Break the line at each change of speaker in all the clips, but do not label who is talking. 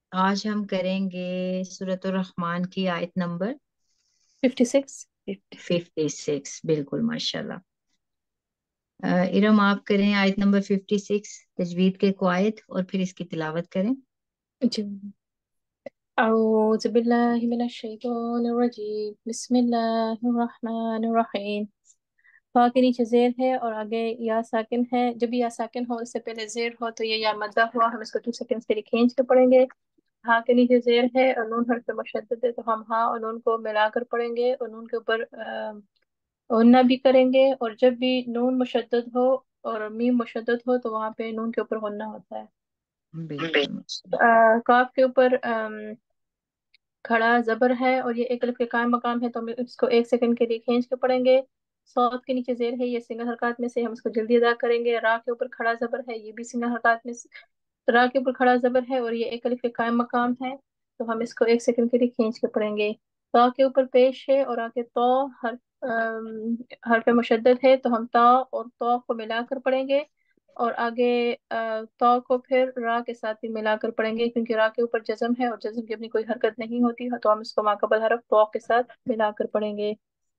آج ہم کریں گے سورۃ الرحمن کی آیت نمبر
56
56. بالکل ماشاء اللہ. ارم آپ کریں آیت نمبر 56 تجوید کے قواعد اور پھر اس کی تلاوت کریں.
جی. أعوذ بالله من الشیطان الرجیم بسم اللہ الرحمن الرحیم. فا کے نیچے زیر ہے اور آگے یا ساکن ہے. جب یا ساکن ہو اس سے پہلے زیر ہو تو یہ یا مدہ ہوا، ہم اس کو 2 سیکنڈ کے لیے کھینچ کے پڑھیں گے. ہاں کے نیچے زیر ہے اور نون حرف مشدد ہے تو ہم ہاں اور نون کو ملا کر پڑھیں گے اور نون کے اوپر غنہ بھی کریں گے. اور جب بھی نون مشدد ہو اور میم مشدد ہو تو وہاں پہ نون کے اوپر غنہ ہوتا ہے.
بالکل ماشاء
کاف کے اوپر کھڑا زبر ہے اور یہ ایک الف کے قائم مقام ہے تو ہم اس کو 1 سیکنڈ کے لیے کھینچ کے پڑھیں گے. صاد کے نیچے زیر ہے، یہ سنگل حرکات میں سے ہم اس کو جلدی ادا کریں گے. را کے اوپر کھڑا زبر ہے، یہ بھی سنگل حرکات میں سے را کے اوپر کھڑا زبر ہے اور یہ ایک الف کے قائم مقام ہے تو ہم اس کو 1 سیکنڈ کے لیے کھینچ کے پڑھیں گے. تا کے اوپر پیش ہے اور آگے تو حرف مشدد ہے تو ہم تا اور تو کو ملا کر پڑھیں گے. اور آگے تو کو پھر را کے ساتھ بھی ملا کر پڑھیں گے کیونکہ را کے اوپر جزم ہے اور جزم کی اپنی کوئی حرکت نہیں ہوتی تو ہم اس کو ماقبل حرف تو کے ساتھ ملا کر پڑھیں گے.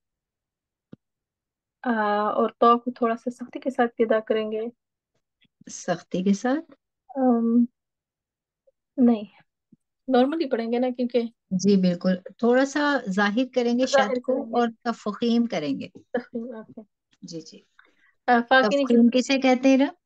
اور تو کو تھوڑا سا سختی کے ساتھ بھی ادا کریں گے.
سختی کے ساتھ.
آم، نہیں، نارملی پڑھیں گے نا کیونکہ
جی بالکل، تھوڑا سا ظاہر کریں گے شد
ظاہر
کو
کریں گے.
اور تفخیم کریں گے.
تفخیم اوکے.
جی جی.
فا کے نیچے
تفخیم کسے کہتے ہیں ارم؟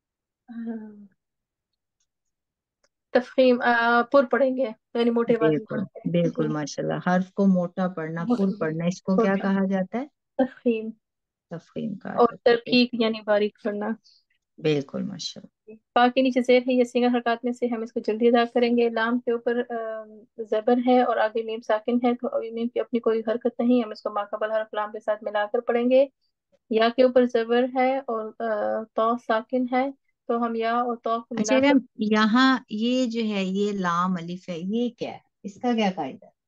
تفخیم پر پڑھیں گے یعنی موٹے آواز میں
بالکل
پڑھیں گے.
بالکل
جی.
ماشاء اللہ، حرف کو موٹا پڑھنا، پر پڑھنا، اس کو
پر
کیا
پڑھیں.
کہا جاتا ہے؟
تفخیم.
تفخیم کہا
اور
جاتا ہے.
ترقیق یعنی باریک پڑھنا.
بالکل ماشاء اللہ.
پا کے نیچے زیر ہے، یہ سنگل حرکات میں سے ہم اس کو جلدی ادا کریں گے. لام کے اوپر زبر ہے اور آگے میم ساکن ہے تو میم کی اپنی کوئی حرکت نہیں، ہم اس کو ماقبل حرف لام کے ساتھ ملا کر پڑھیں گے. یا کے اوپر زبر ہے اور تو ساکن ہے تو ہم یا اور تو کو
اچھا
ملا کر
ارم، یہاں یہ جو ہے یہ لام الف ہے، یہ کیا ہے؟ اس کا کیا قاعدہ ہے؟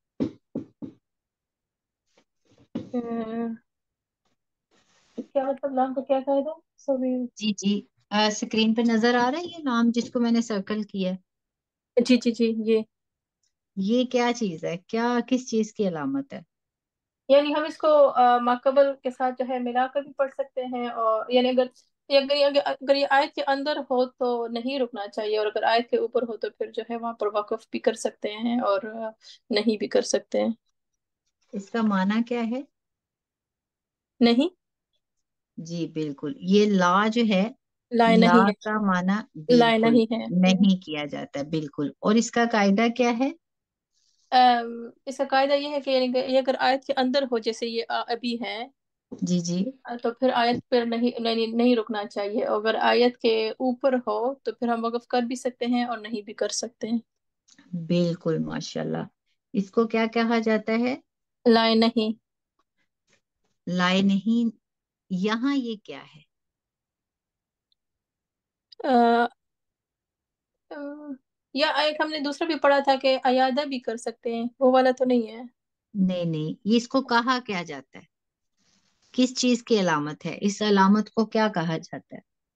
کیا مطلب لام کا کیا قاعدہ سوری.
جی جی. اسکرین پہ نظر آ رہا ہے یہ نام جس کو میں نے سرکل کیا ہے؟
جی جی جی جی.
یہ کیا چیز ہے؟ کیا کس چیز کی علامت ہے؟
یعنی ہم اس کو ماقبل کے ساتھ جو ہے ملا کر بھی پڑھ سکتے ہیں اور یعنی اگر یہ آیت کے اندر ہو تو نہیں رکنا چاہیے اور اگر آیت کے اوپر ہو تو پھر جو ہے وہاں پر وقف بھی کر سکتے ہیں اور نہیں بھی کر سکتے ہیں.
اس کا معنی کیا ہے؟
نہیں.
جی بالکل، یہ لا جو ہے،
لائے
لا
نہیں
کا معنی
ہے، لائے
بالکل
نہیں ہے.
نہیں کیا جاتا. بالکل. اور اس کا قاعدہ کیا ہے؟
اس کا قاعدہ یہ ہے کہ یعنی کہ یہ اگر آیت کے اندر ہو جیسے یہ ابھی ہے
جی جی.
تو پھر آیت پر نہیں رکنا چاہیے. اگر آیت کے اوپر ہو تو پھر ہم وقف کر بھی سکتے ہیں اور نہیں بھی کر سکتے ہیں.
بالکل ماشاء اللہ. اس کو کیا کہا جاتا ہے؟
لائے نہیں.
لائے نہیں. یہاں یہ کیا ہے؟
آ، آ، یا ایک ہم نے دوسرا بھی پڑھا تھا کہ ایادہ بھی کر سکتے ہیں، وہ والا تو نہیں ہے.
نہیں نہیں، یہ اس کو کہا کیا جاتا ہے؟ کس چیز کی علامت ہے؟ اس علامت کو کیا کہا جاتا ہے؟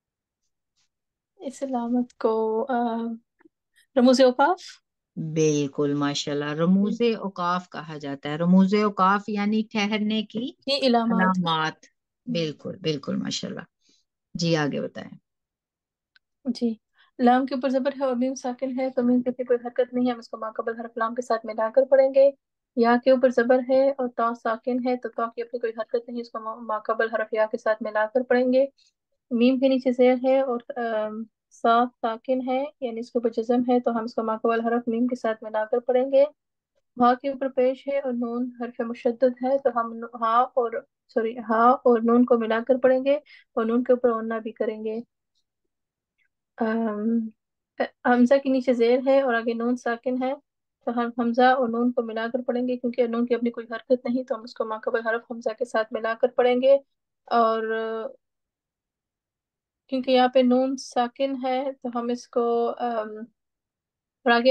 اس علامت کو رموز اوقاف.
بالکل ماشاء اللہ، رموز اوقاف کہا جاتا ہے. رموز اوقاف یعنی ٹھہرنے کی
یہ علامات.
علامات. بالکل بالکل ماشاء اللہ. جی آگے بتائیں.
جی. لام کے اوپر زبر ہے اور میم ساکن ہے تو میم کی کوئی حرکت نہیں ہے، ہم اس کو ماقبل حرف لام کے ساتھ ملا کر پڑھیں گے. یا کے اوپر زبر ہے اور تا ساکن ہے تو تا کی اپنی کوئی حرکت نہیں، اس کو ماقبل حرف یا کے ساتھ ملا کر پڑھیں گے. میم کے نیچے زیر ہے اور صاد ساکن ہے یعنی اس کے اوپر جزم ہے تو ہم اس کو ماقبل حرف میم کے ساتھ ملا کر پڑھیں گے. ہاں کے اوپر پیش ہے اور نون حرف مشدد ہے تو ہم ہاں اور نون کو ملا کر پڑھیں گے اور نون کے اوپر غنہ بھی کریں گے. ام، حمزہ کے نیچے زیر ہے اور آگے نون ساکن ہے تو ہم حمزہ اور نون کو ملا کر پڑھیں گے کیونکہ نون کی اپنی کوئی حرکت نہیں تو ہم اس کو ماقبل حرف حمزہ کے ساتھ ملا کر پڑھیں گے. اور کیونکہ یہاں پہ نون ساکن ہے تو ہم اس کو اور آگے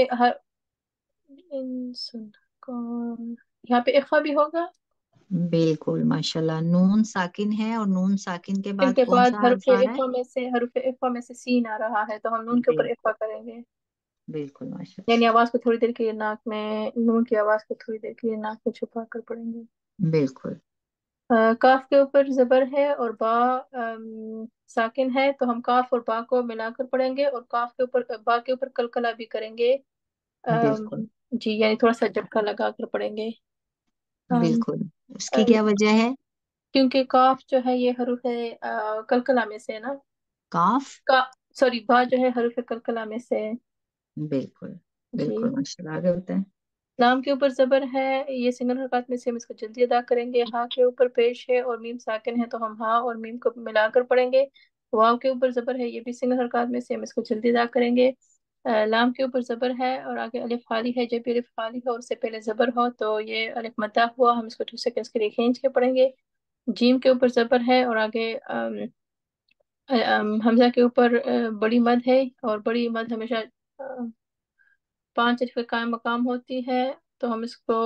یہاں پہ اخفا بھی ہوگا.
بالکل ماشاء اللہ، نون ساکن ہے اور نون ساکن کے
ان
بعد
کے
کون
بعد
سا حرف آ رہا ہے؟
حرف اخفا میں سے سین آ رہا ہے تو ہم نون کے اوپر
بالکل
اخفا کریں گے.
बिल्कुल माशाल्लाह।
यानी आवाज को थोड़ी देर के लिए नाक में, नून की आवाज को थोड़ी देर के लिए नाक में छुपा कर पढ़ेंगे।
बिल्कुल।
काफ के ऊपर जबर है और बा साकिन है, तो हम काफ और बा को मिलाकर पढ़ेंगे, और काफ के ऊपर बा के ऊपर कलकला भी करेंगे।
बिल्कुल।
जी, यानी थोड़ा सा झटका लगा कर पढ़ेंगे। अम,
बिल्कुल
अ,
उसकी क्या वजह है?
क्योंकि काफ जो है ये हरूफ है कलकला में से है ना।
काफ।
का सॉरी, बा जो है हरूफ कलकला में से है।
बिल्कुल। बिल्कुल
जी।
माशाल्लाह, आगे होता है।
लाम के ऊपर जबर है, ये सिंगल हरकत में से हम इसको जल्दी अदा करेंगे। हा के ऊपर पेश है और मीम साकिन है, तो हम हा और मीम को मिलाकर पढ़ेंगे। वाव के ऊपर जबर है, ये भी सिंगल हरकत में से हम इसको जल्दी अदा करेंगे। लाम के ऊपर जबर है और आगे अलिफ खाली है, जब भी अलिफ खाली हो और उससे पहले जबर हो तो ये अलिफ मद्दा हुआ, हम इसको 2 सेकंड्स के लिए खींच के पढ़ेंगे। जीम के ऊपर जबर है और आगे हमजा के ऊपर बड़ी मद है, और बड़ी मद हमेशा 5 अलिफ के कायम मकाम होती है, तो हम इसको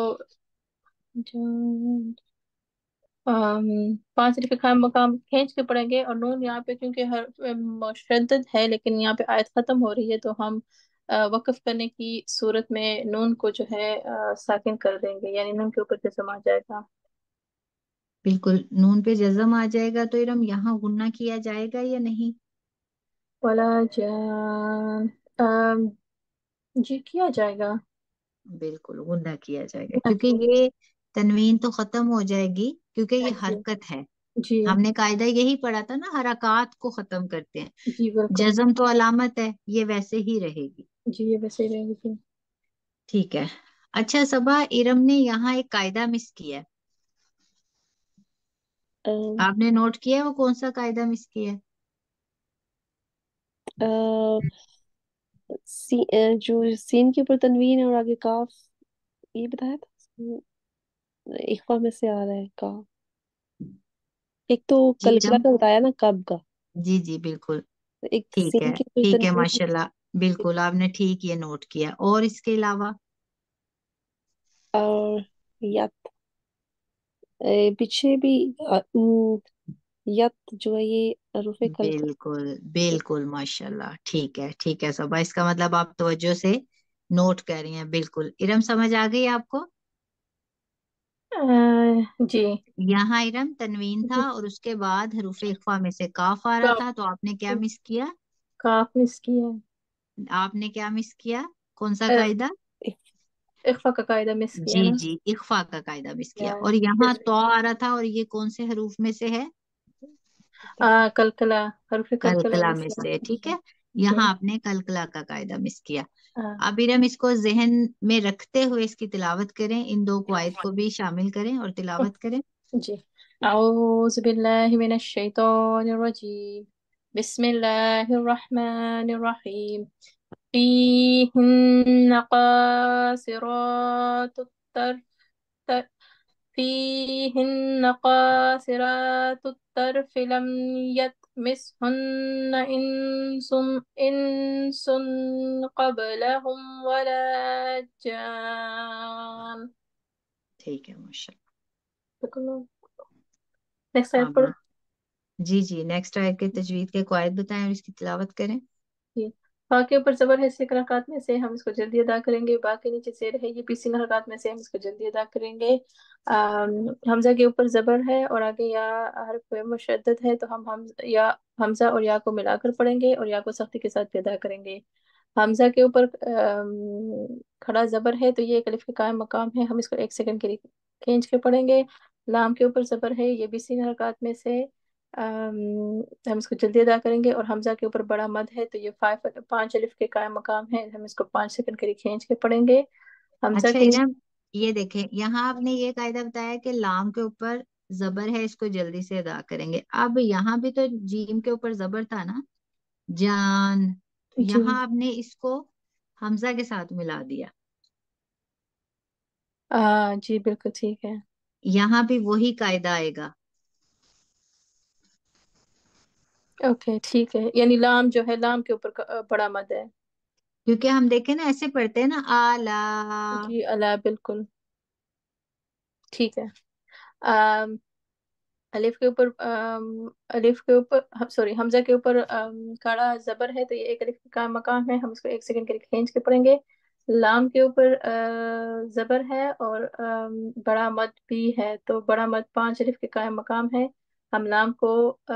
5 अलिफ के कायम मकाम खींच के पढ़ेंगे। और नून यहाँ पे क्योंकि हर मुशद्दद है, लेकिन यहाँ पे आयत खत्म हो रही है, तो हम वक्फ करने की सूरत में नून को जो है साकिन कर देंगे, यानी नून के ऊपर जज़म आ जाएगा।
बिल्कुल नून पे जज़म आ जाएगा, तो इरम यहाँ गुन्ना किया जाएगा या नहीं?
वाला जान, जी किया जाएगा।
बिल्कुल गुन्ना किया जाएगा,
हाँ
क्योंकि ये तनवीन तो खत्म हो जाएगी, क्योंकि ये
जी।
हरकत है।
जी।
हमने कायदा यही पढ़ा था ना, हरकात को खत्म करते हैं।
जी बिल्कुल।
जज़म तो अलामत है, ये वैसे ही रहेगी।
जी ये वैसे ही रहेगी।
ठीक है। अच्छा सबा, इरम ने यहाँ एक कायदा मिस किया है।
अम,
आपने नोट किया है वो कौन सा कायदा मिस किया है?
अ, जो सीन के ऊपर तनवीन है और आगे काफ, ये बताया था। इख्फा में से आ रहा है का। एक तो
जी
कलकला
इरम।
का बताया ना, कब का।
जी जी बिल्कुल।
एक
ठीक
सीन
है
के ऊपर
ठीक है
तनवीन।
माशाल्लाह। बिल्कुल आपने ठीक ये नोट किया, और इसके अलावा?
और यत, पीछे भी यत जो है ये रूफे कलकला।
बिल्कुल बिल्कुल माशाल्लाह, ठीक है सबा, इसका मतलब आप तवज्जो से नोट कर रही हैं। बिल्कुल इरम, समझ आ गई आपको?
जी।
यहाँ इरम तनवीन था
जी।
और उसके बाद हरूफ इख्फा में से काफ आ रहा
काफ।
था, तो आपने क्या मिस किया?
काफ मिस किया
आपने क्या मिस किया? कौन सा
है।
कायदा?
इख्फा का कायदा मिस किया
जी
ना।
जी इख्फा का कायदा मिस किया,
या
और यहाँ तो आ रहा था, और ये कौन से हरूफ में से है?
कलकला, हरफ कलकला
कलकला
में
में
से।
से, ठीक
जी।
है।
जी।
यहाँ आपने कलकला का कायदा मिस किया।
हाँ।
अब इरम इसको जहन में रखते हुए इसकी तिलावत करें, इन दो कवायद को भी शामिल करें और तिलावत करें।
जी। अऊज़ु बिल्लाहि मिनश शैतानिर रजीम। बिस्मिल्लाहिर रहमानिर रहीम। फीहिन्ना क़ासिरातुत तर्फ فيهن قاصرات الطرف لم يطمثهن إنس قبلهم ولا جان।
ठीक है माशाल्लाह।
नेक्स्ट आयत
अब
पढ़ो।
जी जी नेक्स्ट आयत के तजवीद के कवायद बताएं और इसकी तिलावत करें।
जी। बा के ऊपर जबर है, सिंगल हरकत में से हम इसको जल्दी अदा करेंगे। बा के नीचे जेर है, ये भी सिंगल हरकत में से हम इसको जल्दी अदा करेंगे। हमजा के ऊपर जबर है और आगे या हर्फ मुशद्दद है, तो हम या हमजा और या को मिलाकर पढ़ेंगे और या को सख्ती के साथ भी अदा करेंगे। हमजा के ऊपर खड़ा जबर है, तो ये एक अलिफ के कायम मकाम है, हम इसको 1 सेकंड के लिए खींच के पढ़ेंगे। लाम के ऊपर जबर है, ये भी सिंगल हरकत में से हम इसको जल्दी अदा करेंगे। और हमजा के ऊपर बड़ा मद है, तो ये 5 अलिफ के कायम मकाम है, हम इसको 5 सेकंड के लिए खींच के पढ़ेंगे। हमजा
अच्छा
के
इरम, ये देखें यहाँ आपने ये कायदा बताया कि लाम के ऊपर जबर है, इसको जल्दी से अदा करेंगे। अब यहाँ भी तो जीम के ऊपर जबर था ना, जान, तो
जी।
यहाँ आपने इसको हमजा के साथ मिला दिया।
जी बिल्कुल ठीक है।
यहाँ भी वही कायदा आएगा।
ओके ठीक है, यानी लाम जो है, लाम के ऊपर बड़ा मद है।
क्योंकि हम देखें ना, ऐसे पढ़ते हैं ना, आला।
जी अला, बिल्कुल ठीक है। अलिफ के ऊपर अलिफ के ऊपर सॉरी हमजा के ऊपर काड़ा जबर है, तो ये एक अलिफ का मकाम है, हम इसको एक सेकंड के लिए खींच के पढ़ेंगे। लाम के ऊपर जबर है और बड़ा मद भी है, तो बड़ा मद 5 अलिफ के कायम मकाम है। हम लाम को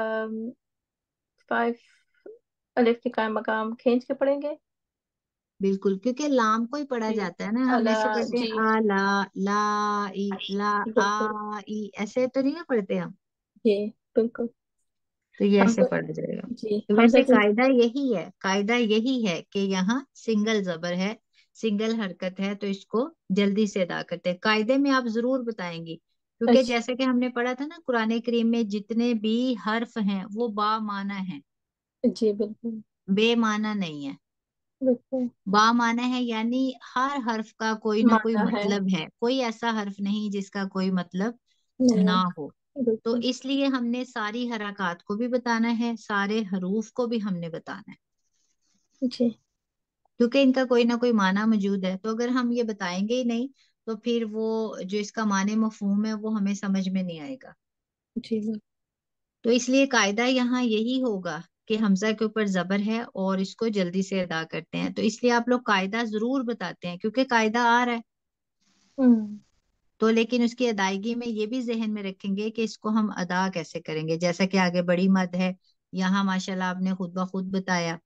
5 अलिफ के कायम मकाम खींच के पढ़ेंगे।
बिल्कुल, क्योंकि लाम को ही पढ़ा
जी।
जाता है ना, हम
अला।
ऐसे पढ़ते हैं
जी।
आ ला, ला ई, ला
बिल्कुल।
आ ई, ऐसे तो नहीं ना पढ़ते हम।
जी। बिल्कुल।
तो ये
हम
ऐसे
तो
पढ़ा जाएगा।
जी
तो
हमजा
वैसे
की।
कायदा यही है कि यहाँ सिंगल जबर है, सिंगल हरकत है, तो इसको जल्दी से अदा करते हैं। कायदे में आप जरूर बताएंगी, क्योंकि
अच्छा।
जैसे कि हमने पढ़ा था ना, कुरान करीम में जितने भी हर्फ हैं वो बा माना है,
जी। बिल्कुल।
बेमाना नहीं है।
बिल्कुल।
बा माना है यानी हर हर्फ का कोई ना कोई
माना है।
मतलब है, कोई ऐसा हर्फ नहीं जिसका कोई मतलब
नहीं
ना
है।
हो। तो
बिल्कुल।
इसलिए हमने सारी हरकत को भी बताना है, सारे हरूफ को भी हमने बताना है,
जी।
क्योंकि इनका कोई ना कोई माना मौजूद है। तो अगर हम ये बताएंगे ही नहीं, तो फिर वो जो इसका माने मफहूम है वो हमें समझ में नहीं आएगा।
जी। बिल्कुल।
तो इसलिए कायदा यहाँ यही होगा कि हमजा के ऊपर जबर है और इसको जल्दी से अदा करते हैं। तो इसलिए आप लोग कायदा जरूर बताते हैं, क्योंकि कायदा आ रहा है।
हम्म।
तो लेकिन उसकी अदायगी में ये भी जहन में रखेंगे कि इसको हम अदा कैसे करेंगे, जैसा कि आगे बड़ी मद है, यहाँ माशाल्लाह आपने खुद ब खुद बताया।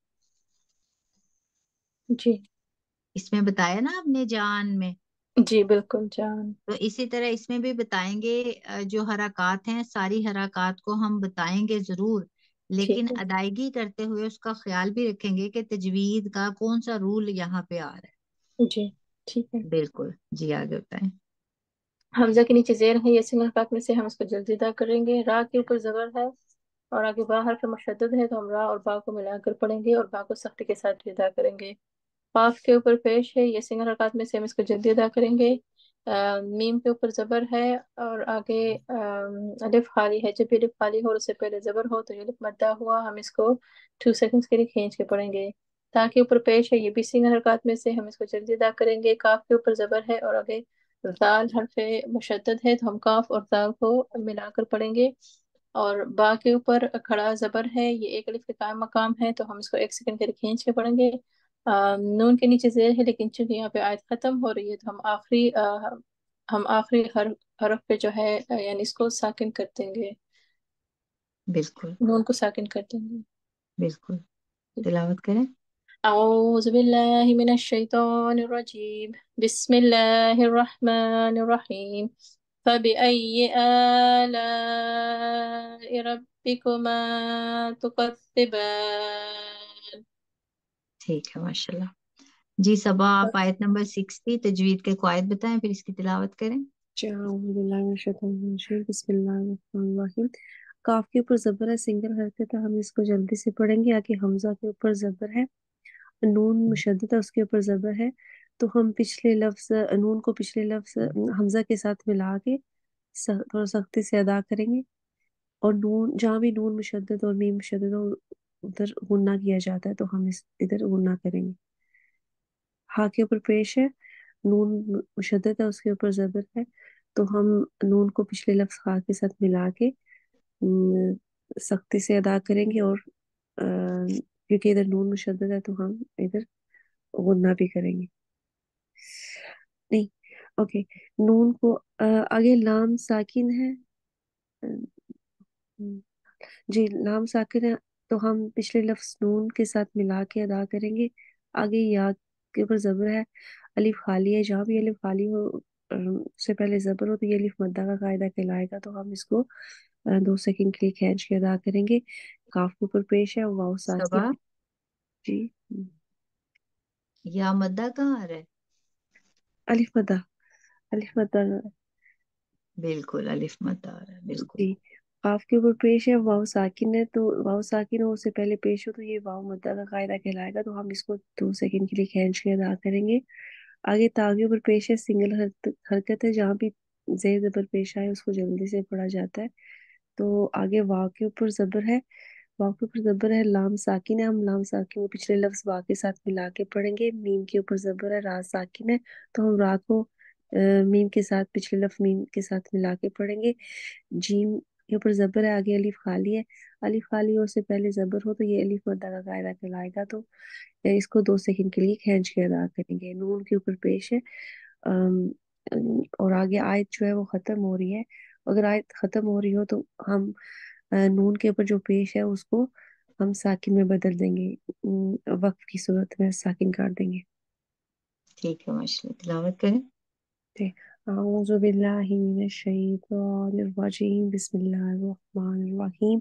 जी।
इसमें बताया ना आपने जान में।
जी। बिल्कुल जान।
तो इसी तरह इसमें भी बताएंगे, जो हरकत हैं सारी हरकत को हम बताएंगे जरूर,
ठीक
लेकिन
है।
अदायगी करते हुए उसका ख्याल भी रखेंगे कि तजवीद का कौन सा रूल यहाँ पे आ रहा
जी। ठीक है।
है। बिल्कुल जी, आगे बताएं।
हमजा के नीचे जेर है, ये सिंगल हरकत में से हम इसको जल्दी अदा करेंगे। रा के ऊपर जबर है और आगे बा हर्फ मुशद्दद है, तो हम रा और बा को मिलाकर पढ़ेंगे और बा को सख्ती के साथ भी अदा करेंगे। काफ के ऊपर पेश है, ये सिंगल हरकत में से हम इसको जल्दी अदा करेंगे। मीम के ऊपर जबर है और आगे अलिफ खाली है, जब भी अलिफ खाली हो और उससे पहले जबर हो तो ये अलिफ मद्दा हुआ, हम इसको 2 सेकंड्स के लिए खींच के पढ़ेंगे। ता के ऊपर पेश है, ये भी सिंगल हरकत में से हम इसको जल्दी अदा करेंगे। काफ के ऊपर जबर है और आगे दाल हरफ मुशद्दद है, तो हम काफ और दाल को मिलाकर पढ़ेंगे। और बा के ऊपर खड़ा जबर है, ये एक अलिफ के कायम मकाम है, तो हम इसको 1 सेकंड के लिए खींच के पढ़ेंगे। नून के नीचे जेर है, लेकिन चूंकि यहाँ पे आयत खत्म हो रही है तो हम आखिरी हरफ पे जो है यानी इसको साकिन कर देंगे।
बिल्कुल।
नून को साकिन कर देंगे।
बिल्कुल, तिलावत करें।
أعوذ بالله من الشيطان الرجيم. بسم الله الرحمن الرحيم. فبأي آلاء ربكما تكذبان.
ठीक है, माशाल्लाह। जी सबा, आप आयत नंबर 60 तजवीद के कवायद बताएं, फिर इसकी तिलावत करें।
बिस्मिल्लाहिर्रहमानिर्रहीम। काफ के ऊपर जबर है, सिंगल हरकत है, हम इसको जल्दी से पढ़ेंगे। आगे हमजा के ऊपर जबर है, नून मुशद्दद है, उसके ऊपर जबर है, तो हम पिछले लफ्ज नून को पिछले लफ्ज हमजा के साथ मिला के थोड़ा सख्ती से अदा करेंगे। और नून जहाँ भी नून मुशद्दद और मीम मुशद्दद हो उधर गुन्ना किया जाता है, तो हम इस इधर गुन्ना करेंगे। हा के ऊपर पेश है, नून मुशद्दद है, उसके ऊपर जबर है, तो हम नून को पिछले लफ्ज खा के साथ मिला के सख्ती से अदा करेंगे। और क्योंकि इधर नून मुशद्दद है तो हम इधर गुन्ना भी करेंगे। नहीं, ओके। नून को आगे लाम साकिन है। अ, जी, लाम साकिन है, तो हम पिछले लफ्ज नून के साथ मिला के अदा करेंगे। आगे या के ऊपर जबर है, अलिफ खाली है, जहाँ भी अलिफ खाली हो उससे पहले जबर हो तो ये अलिफ मद्दा का कायदा कहलाएगा, तो हम इसको 2 सेकंड के लिए खींच के अदा करेंगे। काफ के ऊपर पेश है, वाव
सबा,
साकिन है। जी।
या मद्दा कहाँ आ रहा है?
अलिफ मद्दा, अलिफ मद्दा।
बिल्कुल, अलिफ मद्दा आ रहा है, बिल्कुल।
जी। काफ के ऊपर पेश है, वाव साकिन है, तो वाव साकिन हो उससे पहले पेश हो तो ये वाव मद्दा का कायदा कहलाएगा, तो हम इसको 2 सेकंड के लिए खींच के अदा करेंगे। आगे ता के ऊपर पेश है, सिंगल हरकत है, जहाँ भी जेर जबर पेश आए उसको जल्दी से पढ़ा जाता है। तो आगे वाव के ऊपर जबर है, वाव के ऊपर जबर है, लाम साकिन है, हम लाम साकिन को पिछले लफ्ज वा के साथ मिला के पढ़ेंगे। मीम के ऊपर जबर है, रा साकिन है, तो हम रा को मीम के साथ पिछले लफ्ज मीम के साथ मिला के पढ़ेंगे। जीम کے اوپر زبر ہے، آگے الف خالی ہے، الف خالی اور سے پہلے زبر ہو تو یہ الف مدہ کا قاعدہ کہلائے گا، تو اس کو 2 سیکنڈ کے لیے کھینچ کے ادا کریں گے۔ نون کے اوپر پیش ہے، اور آگے آیت جو ہے وہ ختم ہو رہی ہے، اگر آیت ختم ہو رہی ہو تو ہم نون کے اوپر جو پیش ہے اس کو ہم ساکن میں بدل دیں گے، وقف کی صورت میں ساکن کاٹ دیں گے۔
ٹھیک ہے ماشاء اللہ، تلاوت کریں۔
اعوذ باللہ من الشیطان الرجیم، بسم اللہ الرحمن الرحیم،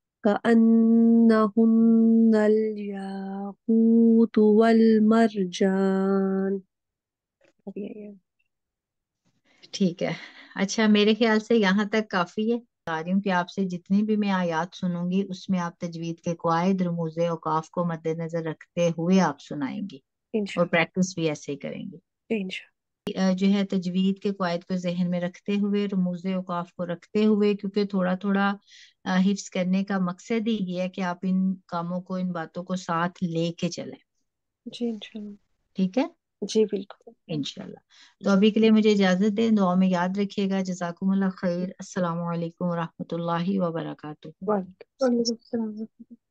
کأنہن الیاقوت والمرجان۔ اب یہ
ٹھیک ہے، اچھا میرے خیال سے یہاں تک کافی ہے۔ بتا رہی ہوں کہ آپ سے جتنی بھی میں آیات سنوں گی اس میں آپ تجوید کے قواعد، رموز اوقاف کو مد نظر رکھتے ہوئے آپ سنائیں گی، اور
انشاءاللہ
پریکٹس بھی ایسے ہی کریں گی۔
انشاءاللہ۔
جو ہے تجوید کے قواعد کو ذہن میں رکھتے ہوئے، رموز اوقاف کو رکھتے ہوئے، کیونکہ تھوڑا تھوڑا حفظ کرنے کا مقصد ہی یہ ہے کہ آپ ان کاموں کو، ان باتوں کو ساتھ لے کے چلیں۔
جی انشاءاللہ،
ٹھیک ہے
جی بالکل۔
انشاءاللہ۔ تو ابھی کے لیے مجھے اجازت دیں، دعا میں یاد رکھیے گا۔ جزاکم اللہ خیر، السلام علیکم ورحمۃ اللہ وبرکاتہ۔
وعلیکم
وعلیکم
السلام۔
السلام۔